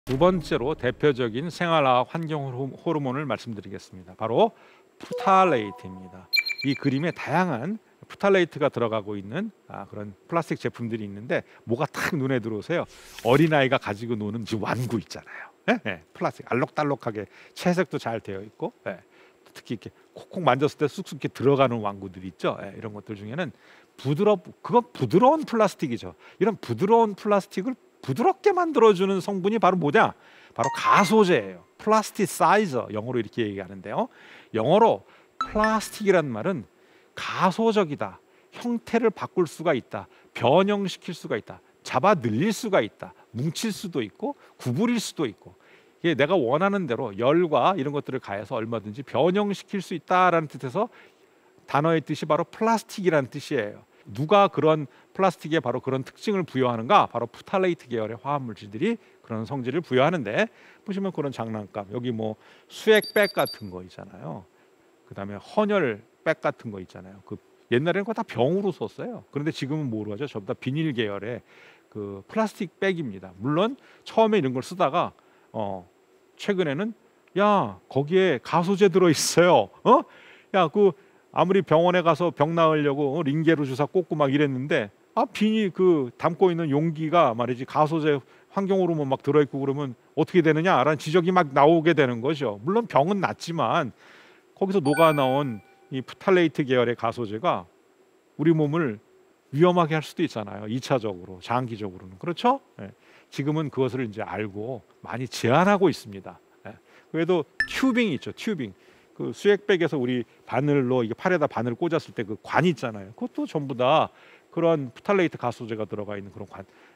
두 번째로 대표적인 생활화학 환경 호르몬을 말씀드리겠습니다. 바로 프탈레이트입니다. 이 그림에 다양한 프탈레이트가 들어가고 있는 그런 플라스틱 제품들이 있는데 뭐가 딱 눈에 들어오세요? 어린아이가 가지고 노는 지금 완구 있잖아요. 플라스틱 알록달록하게 채색도 잘 되어 있고, 특히 이렇게 콕콕 만졌을 때 쑥쑥 이렇게 들어가는 완구들 있죠. 이런 것들 중에는 그건 부드러운 플라스틱이죠. 이런 부드러운 플라스틱을 부드럽게 만들어주는 성분이 바로 뭐냐? 바로 가소제예요. 플라스티사이저, 영어로 이렇게 얘기하는데요. 영어로 플라스틱이란 말은 가소적이다, 형태를 바꿀 수가 있다, 변형시킬 수가 있다, 잡아 늘릴 수가 있다, 뭉칠 수도 있고 구부릴 수도 있고, 이게 내가 원하는 대로 열과 이런 것들을 가해서 얼마든지 변형시킬 수 있다라는 뜻에서 단어의 뜻이 바로 플라스틱이라는 뜻이에요. 누가 그런 플라스틱에 바로 그런 특징을 부여하는가? 바로 프탈레이트 계열의 화합물질들이 그런 성질을 부여하는데, 보시면 그런 장난감, 여기 뭐 수액백 같은 거 있잖아요. 그 다음에 헌혈백 같은 거 있잖아요. 그 옛날에는 그거 다 병으로 썼어요. 그런데 지금은 뭐로 하죠? 전부 다 비닐 계열의 그 플라스틱 백입니다. 물론 처음에 이런 걸 쓰다가 최근에는 야, 거기에 가소제 들어 있어요. 야, 그 아무리 병원에 가서 병 나으려고 링게로 주사 꽂고 막 이랬는데, 비닐 그 담고 있는 용기가 말이지 가소제 환경 호르몬 막 들어 있고 그러면 어떻게 되느냐라는 지적이 막 나오게 되는 거죠. 물론 병은 낫지만 거기서 녹아 나온 이 프탈레이트 계열의 가소제가 우리 몸을 위험하게 할 수도 있잖아요. 2차적으로, 장기적으로는. 그렇죠? 지금은 그것을 이제 알고 많이 제한하고 있습니다. 그래도 튜빙이 있죠. 튜빙. 그 수액백에서 우리 바늘로 이게 팔에다 바늘 꽂았을 때 그 관 있잖아요. 그것도 전부 다 그런 프탈레이트 가소제가 들어가 있는 그런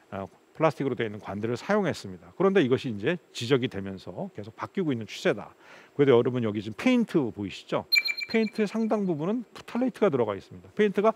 플라스틱으로 되어 있는 관들을 사용했습니다. 그런데 이것이 이제 지적이 되면서 계속 바뀌고 있는 추세다. 그래도 여러분 여기 지금 페인트 보이시죠? 페인트의 상당 부분은 프탈레이트가 들어가 있습니다. 페인트가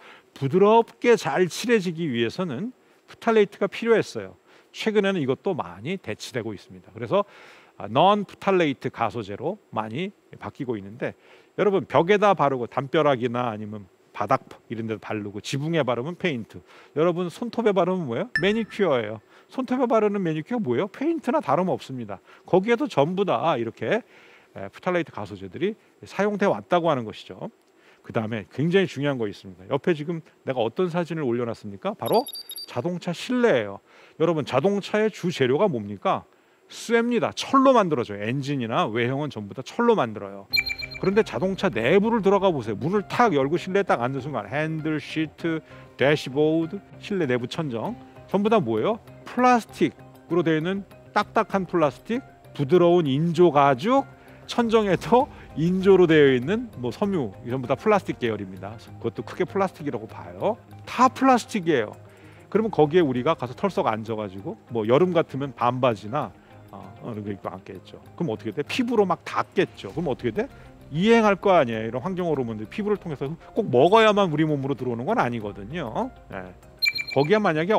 부드럽게 잘 칠해지기 위해서는 프탈레이트가 필요했어요. 최근에는 이것도 많이 대치되고 있습니다. 그래서 non 프탈레이트 가소제로 많이 바뀌고 있는데, 여러분 벽에다 바르고 담벼락이나 아니면 바닥 이런 데도 바르고 지붕에 바르면 페인트, 여러분 손톱에 바르면 뭐예요? 매니큐어예요. 손톱에 바르는 매니큐어 뭐예요? 페인트나 다름없습니다. 거기에도 전부 다 이렇게 프탈레이트 가소제들이 사용돼 왔다고 하는 것이죠. 그 다음에 굉장히 중요한 거 있습니다. 옆에 지금 내가 어떤 사진을 올려놨습니까? 바로 자동차 실내예요. 여러분 자동차의 주 재료가 뭡니까? 쇠입니다. 철로 만들어져요. 엔진이나 외형은 전부 다 철로 만들어요. 그런데 자동차 내부를 들어가 보세요. 문을 탁 열고 실내에 딱 앉는 순간 핸들, 시트, 대시보드, 실내 내부 천정 전부 다 뭐예요? 플라스틱으로 되어 있는 딱딱한 플라스틱, 부드러운 인조 가죽, 천정에도 인조로 되어 있는 뭐 섬유, 전부 다 플라스틱 계열입니다. 그것도 크게 플라스틱이라고 봐요. 다 플라스틱이에요. 그러면 거기에 우리가 가서 털썩 앉아가지고 뭐 여름 같으면 반바지나 이렇게 입고 앉겠죠. 그럼 어떻게 돼? 피부로 막 닿겠죠. 그럼 어떻게 돼? 이행할 거 아니에요. 이런 환경 호르몬들 피부를 통해서 꼭 먹어야만 우리 몸으로 들어오는 건 아니거든요. 거기에 만약에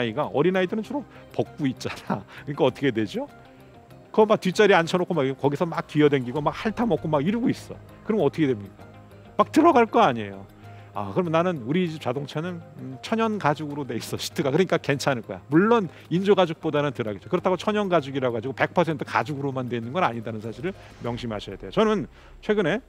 어린아이들은 주로 벗고 있잖아. 그러니까 어떻게 되죠? 그거 막 뒷자리에 앉혀놓고 막 거기서 막 기어댕기고 막 핥아먹고 막 이러고 있어. 그럼 어떻게 됩니까? 막 들어갈 거 아니에요. 그러면 나는 우리 집 자동차는 천연 가죽으로 돼 있어, 시트가. 그러니까 괜찮을 거야. 물론 인조 가죽보다는 덜하겠죠. 그렇다고 천연 가죽이라 가지고 100% 가죽으로만 돼 있는 건 아니다는 사실을 명심하셔야 돼요. 저는 최근에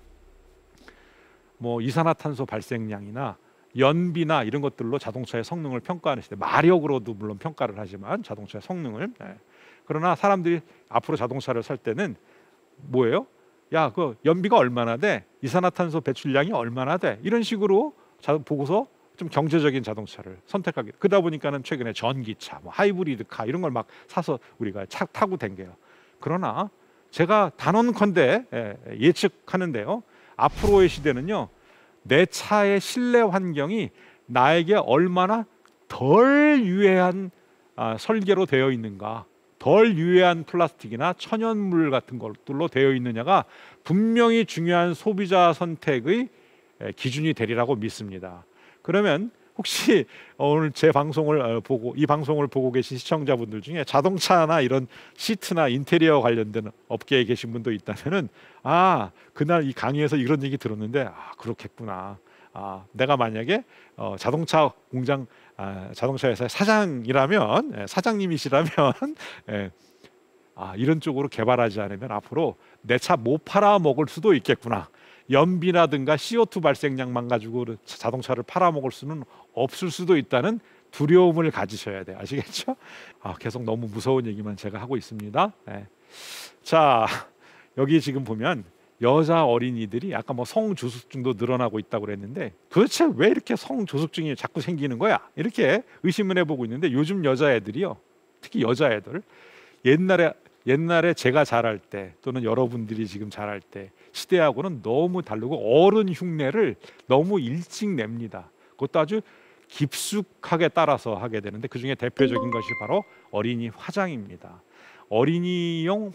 뭐 이산화탄소 발생량이나 연비나 이런 것들로 자동차의 성능을 평가하는 시대, 마력으로도 물론 평가를 하지만 자동차의 성능을. 그러나 사람들이 앞으로 자동차를 살 때는 뭐예요? 야, 그 연비가 얼마나 돼? 이산화탄소 배출량이 얼마나 돼? 이런 식으로 보고서 좀 경제적인 자동차를 선택하게. 그러다 보니까는 최근에 전기차, 뭐 하이브리드카 이런 걸 막 사서 우리가 차 타고 댕겨요. 그러나 제가 단언컨대 예측하는데요. 앞으로의 시대는요, 내 차의 실내 환경이 나에게 얼마나 덜 유해한 설계로 되어 있는가, 덜 유해한 플라스틱이나 천연물 같은 것들로 되어 있느냐가 분명히 중요한 소비자 선택의 기준이 되리라고 믿습니다. 그러면 혹시 오늘 제 방송을 보고 이 방송을 보고 계신 시청자분들 중에 자동차나 이런 시트나 인테리어 관련된 업계에 계신 분도 있다면은 그날 이 강의에서 이런 얘기 들었는데 그렇겠구나. 내가 만약에 자동차 공장 자동차 회사의 사장이라면 사장님이시라면 이런 쪽으로 개발하지 않으면 앞으로 내 차 못 팔아 먹을 수도 있겠구나. 연비라든가 CO2 발생량만 가지고 자동차를 팔아 먹을 수는 없을 수도 있다는 두려움을 가지셔야 돼요. 아시겠죠? 계속 너무 무서운 얘기만 제가 하고 있습니다. 네. 자, 여기 지금 보면 여자 어린이들이 아까 뭐 성조숙증도 늘어나고 있다고 그랬는데 도대체 왜 이렇게 성조숙증이 자꾸 생기는 거야? 이렇게 의심을 해보고 있는데 요즘 여자애들이요, 특히 여자애들, 옛날에 제가 자랄 때 또는 여러분들이 지금 자랄 때 시대하고는 너무 다르고 어른 흉내를 너무 일찍 냅니다. 그것도 아주 깊숙하게 따라서 하게 되는데 그 중에 대표적인 것이 바로 어린이 화장입니다. 어린이용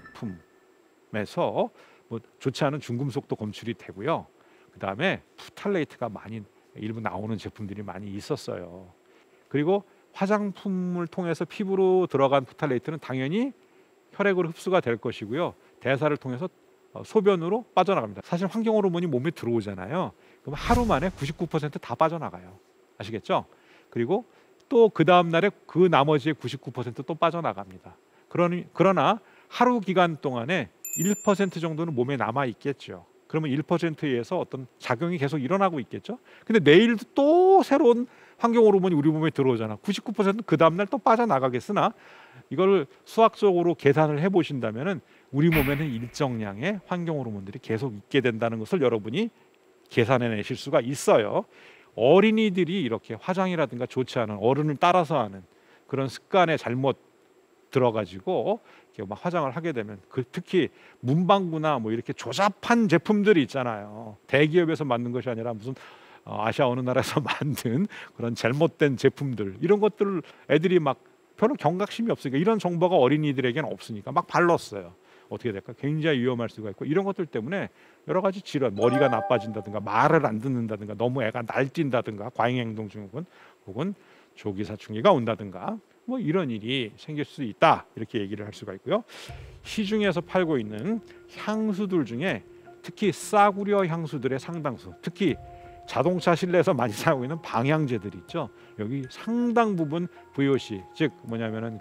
화장품에서 뭐 좋지 않은 중금속도 검출이 되고요. 그 다음에 프탈레이트가 많이 일부 나오는 제품들이 많이 있었어요. 그리고 화장품을 통해서 피부로 들어간 프탈레이트는 당연히 혈액으로 흡수가 될 것이고요. 대사를 통해서 소변으로 빠져나갑니다. 사실 환경 호르몬이 몸에 들어오잖아요. 그럼 하루 만에 99%다 빠져나가요. 아시겠죠? 그리고 또 그 다음 날에 그 나머지의 99%또 빠져나갑니다. 그러나 하루 기간 동안에 1% 정도는 몸에 남아 있겠죠. 그러면 1%에 의해서 어떤 작용이 계속 일어나고 있겠죠. 근데 내일도 또 새로운 환경 호르몬이 우리 몸에 들어오잖아. 99%는 그 다음 날 또 빠져나가겠으나 이걸 수학적으로 계산을 해보신다면은 우리 몸에는 일정량의 환경 호르몬들이 계속 있게 된다는 것을 여러분이 계산해내실 수가 있어요. 어린이들이 이렇게 화장이라든가 좋지 않은 어른을 따라서 하는 그런 습관에 잘못 들어가지고 이렇게 막 화장을 하게 되면 특히 문방구나 뭐 이렇게 조잡한 제품들이 있잖아요. 대기업에서 만든 것이 아니라 무슨 아시아 어느 나라에서 만든 그런 잘못된 제품들, 이런 것들 애들이 막 별로 경각심이 없으니까, 이런 정보가 어린이들에게는 없으니까 막 발랐어요. 어떻게 될까? 굉장히 위험할 수가 있고, 이런 것들 때문에 여러 가지 질환, 머리가 나빠진다든가 말을 안 듣는다든가 너무 애가 날뛴다든가 과잉행동 증후군 혹은 조기사춘기가 온다든가 뭐 이런 일이 생길 수 있다, 이렇게 얘기를 할 수가 있고요. 시중에서 팔고 있는 향수들 중에 특히 싸구려 향수들의 상당수, 특히 자동차 실내에서 많이 사용하고 있는 방향제들이 있죠. 여기 상당 부분 VOC, 즉 뭐냐면은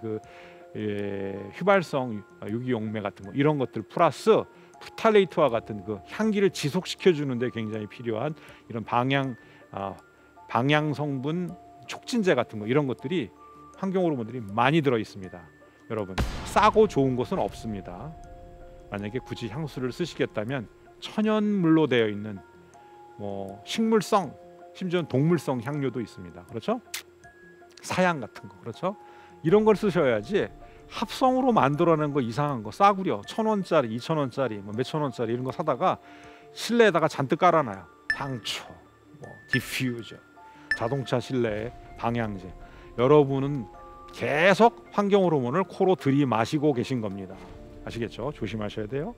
휘발성 유기용매 같은 거, 이런 것들 플러스 프탈레이트와 같은 그 향기를 지속시켜 주는데 굉장히 필요한 이런 방향 성분 촉진제 같은 거, 이런 것들이 환경 호르몬들이 많이 들어 있습니다. 여러분, 싸고 좋은 것은 없습니다. 만약에 굳이 향수를 쓰시겠다면 천연물로 되어 있는 뭐 식물성, 심지어는 동물성 향료도 있습니다. 그렇죠? 사양 같은 거, 그렇죠? 이런 걸 쓰셔야지 합성으로 만들어낸 거 이상한 거 싸구려 1,000원짜리, 2,000원짜리, 뭐 몇천 원짜리 이런 거 사다가 실내에다가 잔뜩 깔아놔요. 향초, 뭐 디퓨저, 자동차 실내에 방향제. 여러분은 계속 환경 호르몬을 코로 들이마시고 계신 겁니다. 아시겠죠? 조심하셔야 돼요.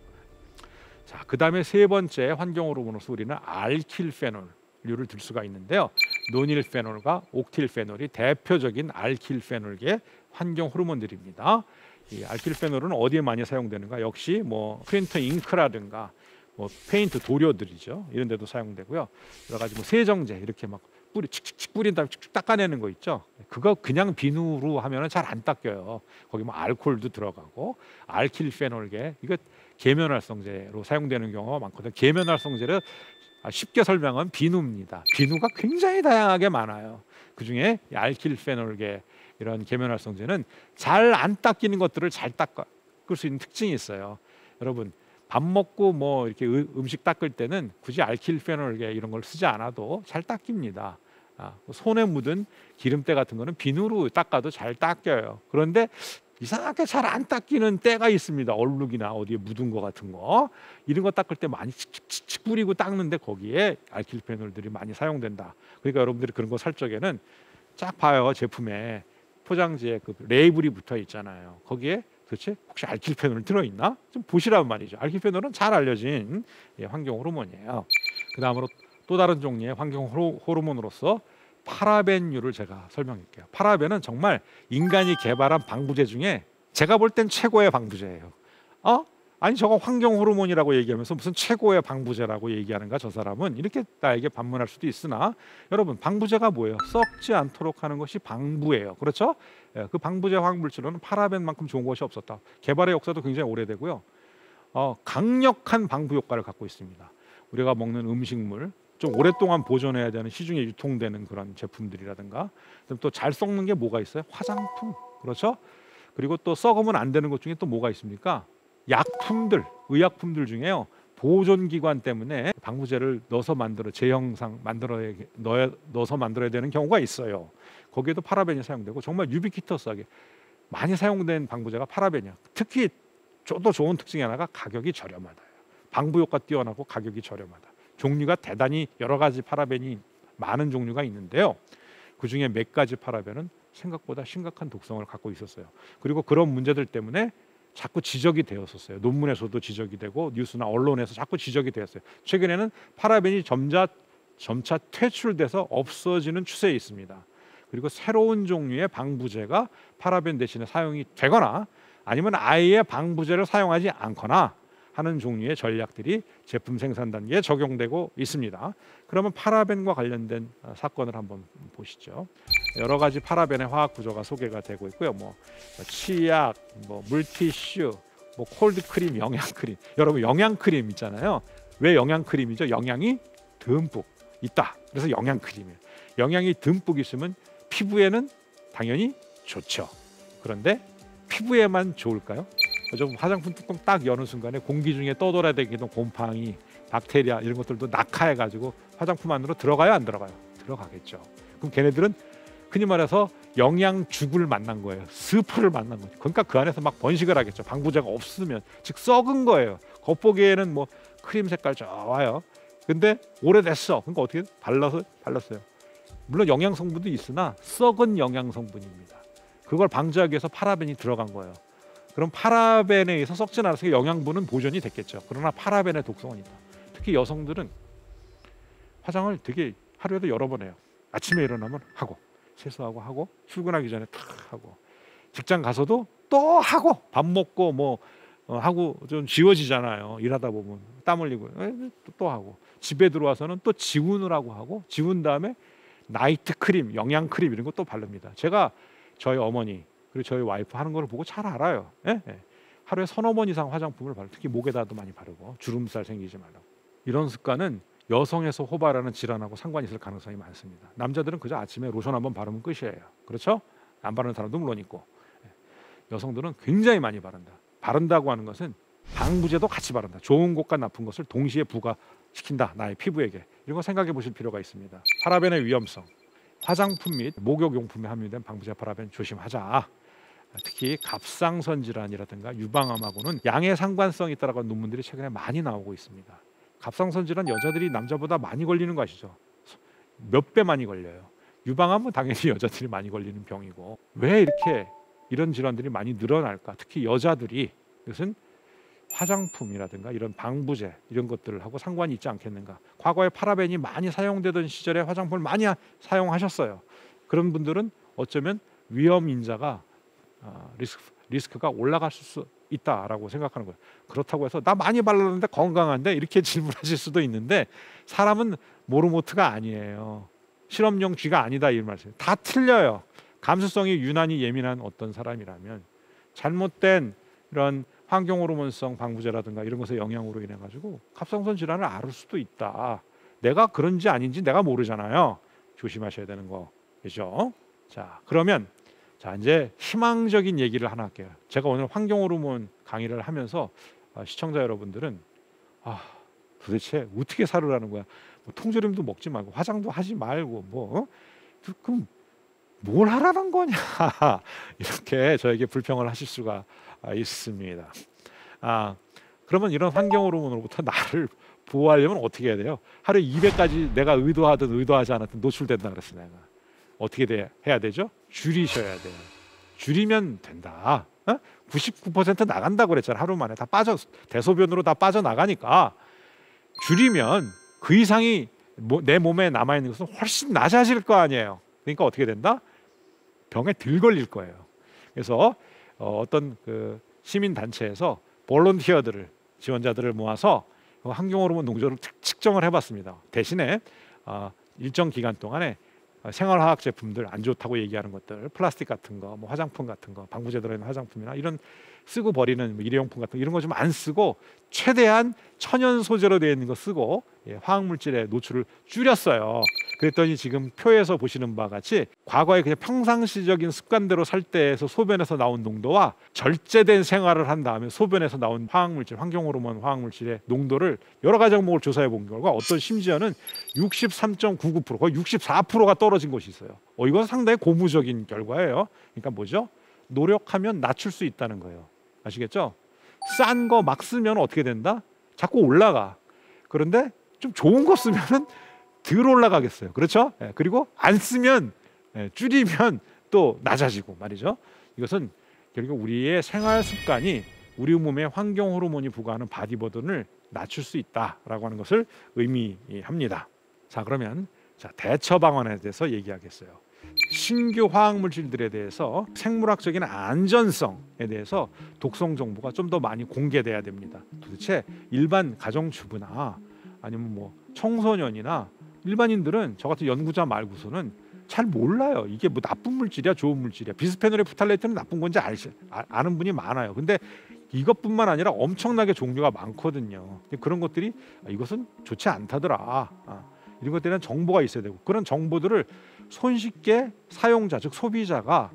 자, 그 다음에 세 번째 환경 호르몬으로서 우리는 알킬페놀류를 들 수가 있는데요. 노닐페놀과 옥틸페놀이 대표적인 알킬페놀계 환경 호르몬들입니다. 이 알킬페놀은 어디에 많이 사용되는가? 역시 뭐 프린터 잉크라든가 뭐 페인트 도료들이죠. 이런 데도 사용되고요. 여러 가지 뭐 세정제 이렇게 막 칙칙칙 뿌린 다음에 칙칙 닦아내는 거 있죠. 그거 그냥 비누로 하면은 잘 안 닦여요. 거기 뭐 알코올도 들어가고 알킬페놀계, 이거 계면활성제로 사용되는 경우가 많거든요. 계면활성제를 쉽게 설명은 비누입니다. 비누가 굉장히 다양하게 많아요. 그 중에 알킬페놀계 이런 계면활성제는 잘 안 닦이는 것들을 잘 닦을 수 있는 특징이 있어요. 여러분, 밥 먹고 뭐 이렇게 음식 닦을 때는 굳이 알킬페놀계 이런 걸 쓰지 않아도 잘 닦입니다. 손에 묻은 기름때 같은 거는 비누로 닦아도 잘 닦여요. 그런데 이상하게 잘 안 닦이는 때가 있습니다. 얼룩이나 어디에 묻은 거 같은 거, 이런 거 닦을 때 많이 칙칙칙 뿌리고 닦는데 거기에 알킬페놀들이 많이 사용된다. 그러니까 여러분들이 그런 거 살 적에는 쫙 봐요. 제품에 포장지에 그 레이블이 붙어 있잖아요. 거기에 도대체 혹시 알킬페놀 들어있나? 좀 보시란 말이죠. 알킬페놀은 잘 알려진 환경 호르몬이에요. 그 다음으로 또 다른 종류의 환경 호르몬으로서 파라벤류를 제가 설명할게요. 파라벤은 정말 인간이 개발한 방부제 중에 제가 볼 땐 최고의 방부제예요. 아니 저거 환경 호르몬이라고 얘기하면서 무슨 최고의 방부제라고 얘기하는가 저 사람은, 이렇게 나에게 반문할 수도 있으나, 여러분 방부제가 뭐예요? 썩지 않도록 하는 것이 방부예요. 그렇죠? 예, 그 방부제 화학물질로는 파라벤만큼 좋은 것이 없었다. 개발의 역사도 굉장히 오래되고요. 강력한 방부 효과를 갖고 있습니다. 우리가 먹는 음식물 좀 오랫동안 보존해야 되는, 시중에 유통되는 그런 제품들이라든가, 또 잘 썩는 게 뭐가 있어요? 화장품. 그렇죠? 그리고 또 썩으면 안 되는 것 중에 또 뭐가 있습니까? 약품들, 의약품들 중에요. 보존기관 때문에 방부제를 넣어서 만들어 재형상 넣어서 만들어야 되는 경우가 있어요. 거기에도 파라벤이 사용되고, 정말 유비퀴터스하게 많이 사용된 방부제가 파라벤이야. 특히 또 좋은 특징이 하나가 가격이 저렴하다. 방부 효과 뛰어나고 가격이 저렴하다. 종류가 대단히 여러 가지 파라벤이 많은 종류가 있는데요. 그 중에 몇 가지 파라벤은 생각보다 심각한 독성을 갖고 있었어요. 그리고 그런 문제들 때문에 자꾸 지적이 되었었어요. 논문에서도 지적이 되고 뉴스나 언론에서 자꾸 지적이 되었어요. 최근에는 파라벤이 점차 퇴출돼서 없어지는 추세에 있습니다. 그리고 새로운 종류의 방부제가 파라벤 대신에 사용이 되거나, 아니면 아예 방부제를 사용하지 않거나 하는 종류의 전략들이 제품 생산 단계에 적용되고 있습니다. 그러면 파라벤과 관련된 사건을 한번 보시죠. 여러 가지 파라벤의 화학 구조가 소개가 되고 있고요. 치약, 물티슈, 콜드크림, 영양크림. 여러분 영양크림 있잖아요. 왜 영양크림이죠? 영양이 듬뿍 있다. 그래서 영양크림이에요. 영양이 듬뿍 있으면 피부에는 당연히 좋죠. 그런데 피부에만 좋을까요? 좀 화장품 뚜껑 딱 여는 순간에 공기 중에 떠돌아다니던 곰팡이, 박테리아 이런 것들도 낙하해가지고 화장품 안으로 들어가요, 안 들어가요? 들어가겠죠. 그럼 걔네들은 흔히 말해서 영양죽을 만난 거예요. 스프를 만난 거죠. 그러니까 그 안에서 막 번식을 하겠죠. 방부제가 없으면, 즉 썩은 거예요. 겉보기에는 크림 색깔 좋아요. 근데 오래됐어. 그러니까 어떻게 발랐어요. 물론 영양 성분도 있으나 썩은 영양 성분입니다. 그걸 방지하기 위해서 파라벤이 들어간 거예요. 그럼 파라벤에 의해서 썩지 않아서 영양분은 보존이 됐겠죠. 그러나 파라벤의 독성은 있다. 특히 여성들은 화장을 되게 하루에도 여러 번 해요. 아침에 일어나면 하고, 세수하고 출근하기 전에 탁 하고, 직장 가서도 또 하고, 밥 먹고 하고 좀 지워지잖아요. 일하다 보면 땀 흘리고 또 하고, 집에 들어와서는 또 지운을 하고 지운 다음에 나이트 크림, 영양 크림 이런 거 또 바릅니다. 제가 저희 어머니 그리고 저희 와이프 하는 걸 보고 잘 알아요. 예? 하루에 3-4번 이상 화장품을 바르고, 특히 목에다도 많이 바르고, 주름살 생기지 말라고. 이런 습관은 여성에서 호발하는 질환하고 상관이 있을 가능성이 많습니다. 남자들은 그저 아침에 로션 한번 바르면 끝이에요. 그렇죠? 안 바르는 사람도 물론 있고. 여성들은 굉장히 많이 바른다. 바른다고 하는 것은 방부제도 같이 바른다. 좋은 것과 나쁜 것을 동시에 부과시킨다. 나의 피부에게. 이런 거 생각해 보실 필요가 있습니다. 파라벤의 위험성. 화장품 및 목욕용품에 함유된 방부제 파라벤 조심하자. 특히 갑상선 질환이라든가 유방암하고는 양의 상관성이 있다라고 하는 논문들이 최근에 많이 나오고 있습니다. 갑상선 질환 여자들이 남자보다 많이 걸리는 거 아시죠? 몇 배 많이 걸려요. 유방암은 당연히 여자들이 많이 걸리는 병이고, 왜 이렇게 이런 질환들이 많이 늘어날까? 특히 여자들이. 이것은 화장품이라든가 이런 방부제 이런 것들을 하고 상관이 있지 않겠는가? 과거에 파라벤이 많이 사용되던 시절에 화장품을 많이 사용하셨어요. 그런 분들은 어쩌면 위험 인자가 리스크가 올라갈 수 있다라고 생각하는 거예요. 그렇다고 해서 나 많이 발랐는데 건강한데 이렇게 질문하실 수도 있는데, 사람은 모르모트가 아니에요. 실험용 쥐가 아니다 이 말씀이에요. 다 틀려요. 감수성이 유난히 예민한 어떤 사람이라면 잘못된 이런 환경 호르몬성 방부제라든가 이런 것의 영향으로 인해 가지고 갑상선 질환을 앓을 수도 있다. 내가 그런지 아닌지 내가 모르잖아요. 조심하셔야 되는 거죠. 자, 그러면 이제 희망적인 얘기를 하나 할게요. 제가 오늘 환경 호르몬 강의를 하면서 시청자 여러분들은 도대체 어떻게 살으라는 거야? 통조림도 먹지 말고 화장도 하지 말고 그럼 뭘 하라는 거냐? 이렇게 저에게 불평을 하실 수가 있습니다. 그러면 이런 환경 호르몬으로부터 나를 보호하려면 어떻게 해야 돼요? 하루에 200까지 내가 의도하든 의도하지 않았든 노출된다 그랬어. 내가 어떻게 해야 되죠? 줄이셔야 돼요. 줄이면 된다. 99% 나간다고 그랬잖아. 하루 만에 다 대소변으로 다 빠져나가니까 줄이면 그 이상이 내 몸에 남아있는 것은 훨씬 낮아질 거 아니에요. 그러니까 어떻게 된다? 병에 덜 걸릴 거예요. 그래서 어떤 그 시민단체에서 볼런티어들을 지원자들을 모아서 환경 호르몬 농도를 측정을 해봤습니다. 대신에 일정 기간 동안에 생활화학 제품들 안 좋다고 얘기하는 것들, 플라스틱 같은 거, 뭐 화장품 같은 거, 방부제 들어있는 화장품이나 이런 쓰고 버리는 뭐 일회용품 같은 거 이런 거 좀 안 쓰고 최대한 천연 소재로 되어 있는 거 쓰고 화학물질의 노출을 줄였어요. 그랬더니 지금 표에서 보시는 바와 같이 과거에 그냥 평상시적인 습관대로 살 때에서 소변에서 나온 농도와 절제된 생활을 한 다음에 소변에서 나온 화학물질, 환경호르몬 화학물질의 농도를 여러 가지 항목을 조사해 본 결과 어떤 심지어는 63.99% 거의 64%가 떨어진 것이 있어요. 이건 상당히 고무적인 결과예요. 그러니까 뭐죠? 노력하면 낮출 수 있다는 거예요. 아시겠죠? 싼 거 막 쓰면 어떻게 된다? 자꾸 올라가. 그런데 좀 좋은 거 쓰면은 덜 올라가겠어요. 그렇죠? 그리고 안 쓰면 줄이면 또 낮아지고 말이죠. 이것은 결국 우리의 생활 습관이 우리 몸에 환경 호르몬이 부과하는 바디버든을 낮출 수 있다라고 하는 것을 의미합니다. 자, 그러면 대처 방안에 대해서 얘기하겠어요. 신규 화학 물질들에 대해서 생물학적인 안전성에 대해서 독성 정보가 좀 더 많이 공개돼야 됩니다. 도대체 일반 가정주부나 아니면 뭐 청소년이나 일반인들은 저 같은 연구자 말고서는 잘 몰라요. 이게 뭐 나쁜 물질이야, 좋은 물질이야. 비스페놀의 프탈레이트는 나쁜 건지 아는 분이 많아요. 근데 이것뿐만 아니라 엄청나게 종류가 많거든요. 그런 것들이 이것은 좋지 않다더라. 이런 것들에 대한 정보가 있어야 되고 그런 정보들을 손쉽게 사용자, 즉 소비자가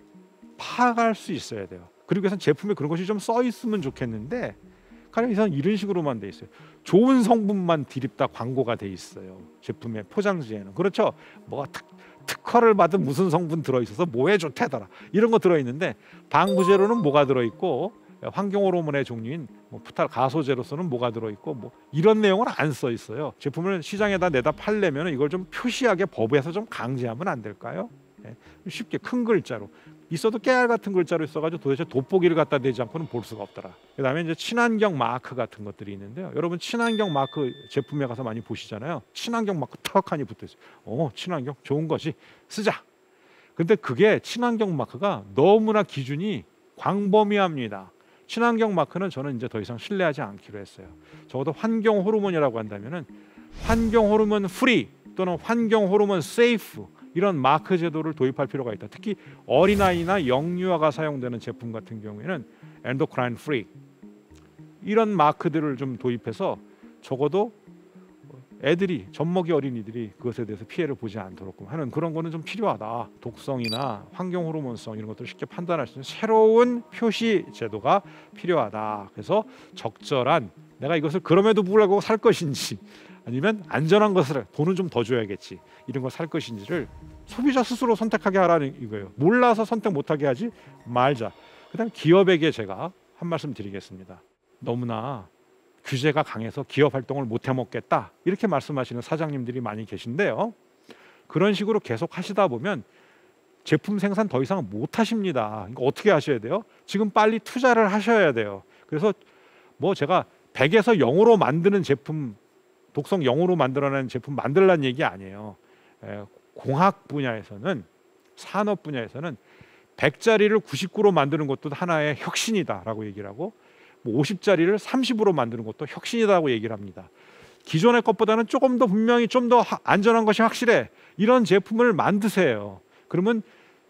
파악할 수 있어야 돼요. 그리고 해서 제품에 그런 것이 좀 써 있으면 좋겠는데 가령 이상 이런 식으로만 돼 있어요. 좋은 성분만 디립다 광고가 돼 있어요. 제품의 포장지에는. 그렇죠? 뭐가 특허를 받은 무슨 성분 들어있어서 뭐에 좋대더라 이런 거 들어있는데 방부제로는 뭐가 들어있고 환경 호르몬의 종류인 푸탈 가소제로서는 뭐가 들어있고 뭐 이런 내용은 안 써 있어요. 제품을 시장에다 내다 팔려면 이걸 좀 표시하게 법에서 좀 강제하면 안 될까요? 쉽게 큰 글자로 있어도 깨알 같은 글자로 있어가지고 도대체 돋보기를 갖다 대지 않고는 볼 수가 없더라. 그다음에 이제 친환경 마크 같은 것들이 있는데요. 여러분 친환경 마크 제품에 가서 많이 보시잖아요. 친환경 마크 턱하니 붙어 있어요. 친환경 좋은 거지 쓰자. 근데 그게 친환경 마크가 너무나 기준이 광범위합니다. 친환경 마크는 저는 이제 더 이상 신뢰하지 않기로 했어요. 적어도 환경 호르몬이라고 한다면은 환경 호르몬 프리 또는 환경 호르몬 세이프 이런 마크 제도를 도입할 필요가 있다. 특히 어린아이나 영유아가 사용되는 제품 같은 경우에는 엔도크라인 프리 이런 마크들을 좀 도입해서 적어도 애들이 젖먹이 어린이들이 그것에 대해서 피해를 보지 않도록 하는 그런 거는 좀 필요하다. 독성이나 환경 호르몬성 이런 것들을 쉽게 판단할 수 있는 새로운 표시 제도가 필요하다. 그래서 적절한 내가 이것을 그럼에도 불구하고 살 것인지 아니면 안전한 것을 돈은 좀 더 줘야겠지 이런 걸 살 것인지를 소비자 스스로 선택하게 하라는 이거예요. 몰라서 선택 못하게 하지 말자. 그다음 기업에게 제가 한 말씀 드리겠습니다. 너무나 규제가 강해서 기업 활동을 못 해먹겠다 이렇게 말씀하시는 사장님들이 많이 계신데요. 그런 식으로 계속 하시다 보면 제품 생산 더 이상 못 하십니다. 그러니까 어떻게 하셔야 돼요? 지금 빨리 투자를 하셔야 돼요. 그래서 뭐 제가 100에서 0으로 만드는 제품 독성 0으로 만들어내는 제품 만들라는 얘기 아니에요. 공학 분야에서는 산업 분야에서는 100짜리를 99로 만드는 것도 하나의 혁신이다라고 얘기를 하고 50짜리를 30으로 만드는 것도 혁신이라고 얘기를 합니다. 기존의 것보다는 조금 더 분명히 좀 더 안전한 것이 확실해. 이런 제품을 만드세요. 그러면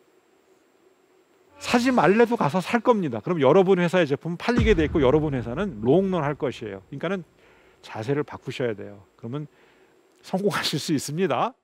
사지 말래도 가서 살 겁니다. 그럼 여러분 회사의 제품은 팔리게 돼 있고 여러분 회사는 롱런 할 것이에요. 그러니까는 자세를 바꾸셔야 돼요. 그러면 성공하실 수 있습니다.